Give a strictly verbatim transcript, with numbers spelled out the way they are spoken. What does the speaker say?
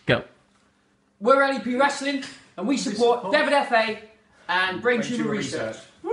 Go. We're L E P Wrestling and we support, support Devon F A and Brain, Brain Tumour Tumour Research. Research.